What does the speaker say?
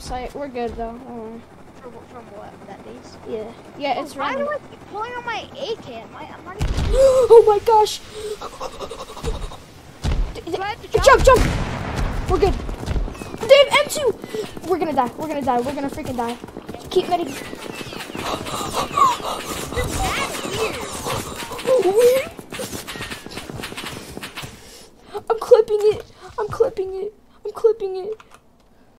campsite. We're good though. From what? That base? Yeah. Yeah, it's Why random. do I keep pulling on my A-cam? I'm not even... Oh my gosh! Do I have to jump? Jump! We're good. Dave, M2! We're gonna die. We're gonna die. We're gonna freaking die. Keep letting. Weird. I'm clipping it. I'm clipping it. I'm clipping it.